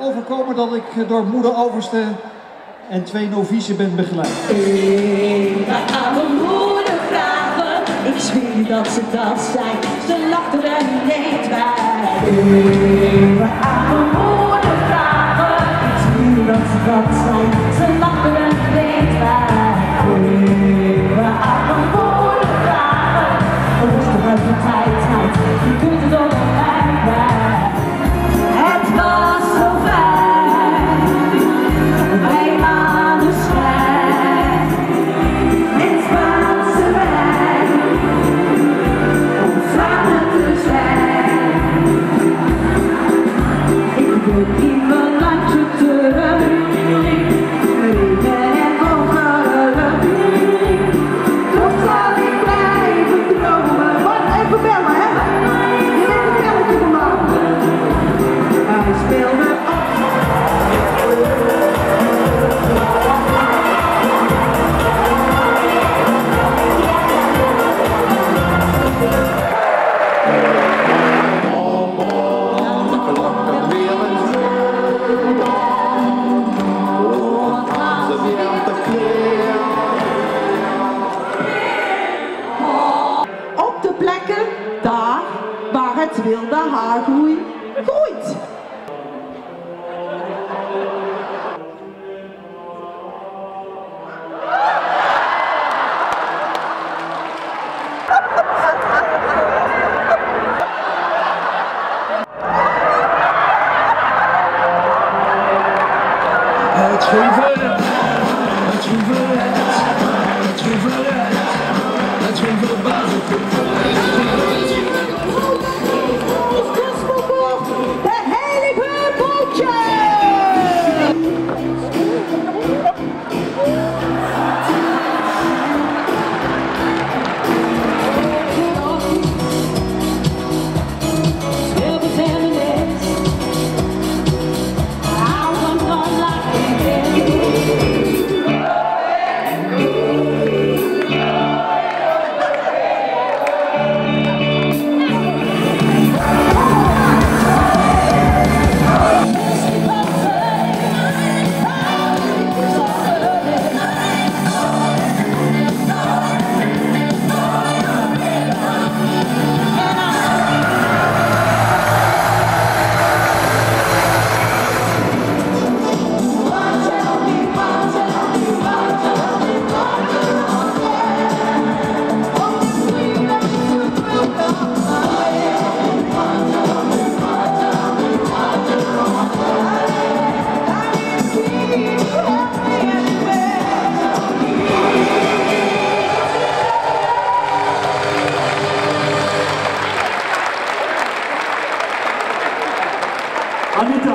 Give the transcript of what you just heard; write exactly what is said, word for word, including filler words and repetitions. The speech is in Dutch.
overkomen dat ik door moeder overste en twee novicen ben begeleid. Even aan mijn moeder vragen, ik zweer dat ze dat zijn, ze lacht er niet bij. Even aan mijn moeder vragen, ik zweer dat ze dat zijn, ze lacht er niet bij. Even aan mijn moeder vragen, rustig uit de tijd, tijd, je kunt het ook aan mij bij. Het was zo fijn, bij maneschijn, met Spaanse wijn, om samen te zijn. Ik wil in mijn landje terug, regen en ongeluk. Toch zal ik blijven dromen. Wat, even bellen, hè? Je bent een belletje gemaakt. Hij speelde op. Op de plekken daar waar het wilde haargroei groeit. Het riveret, het riveret, het riveret, het riveret. De heilige bootje! Anita.